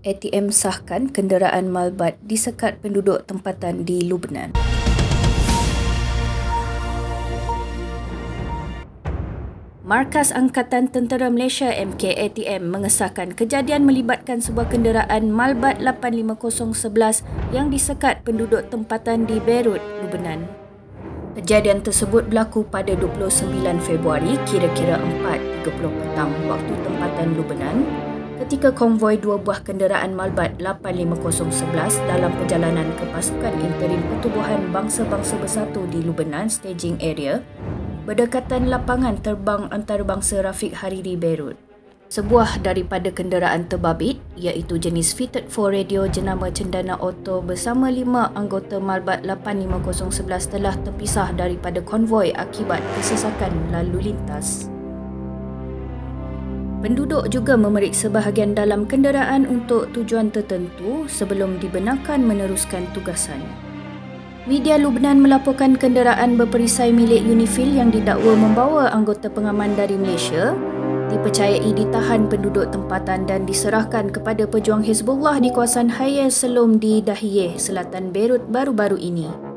ATM sahkan kenderaan malbat disekat penduduk tempatan di Lubnan. Markas Angkatan Tentera Malaysia MKATM mengesahkan kejadian melibatkan sebuah kenderaan malbat 85011 yang disekat penduduk tempatan di Beirut, Lubnan. Kejadian tersebut berlaku pada 29 Februari kira-kira 4.30 petang waktu tempatan Lubnan ketika konvoi dua buah kenderaan malbat 85011 dalam perjalanan ke pasukan interim Pertubuhan Bangsa-Bangsa Bersatu di Lubnan Staging Area berdekatan lapangan terbang antarabangsa Rafiq Hariri Beirut. Sebuah daripada kenderaan terbabit iaitu jenis Fitted 4 Radio jenama Cendana Auto bersama 5 anggota malbat 85011 telah terpisah daripada konvoi akibat kesesakan lalu lintas. Penduduk juga memeriksa bahagian dalam kenderaan untuk tujuan tertentu sebelum dibenarkan meneruskan tugasan. Media Lubnan melaporkan kenderaan berperisai milik UNIFIL yang didakwa membawa anggota pengaman dari Malaysia dipercayai ditahan penduduk tempatan dan diserahkan kepada pejuang Hizbullah di kawasan Hayya Salom di Dahiyeh, selatan Beirut baru-baru ini.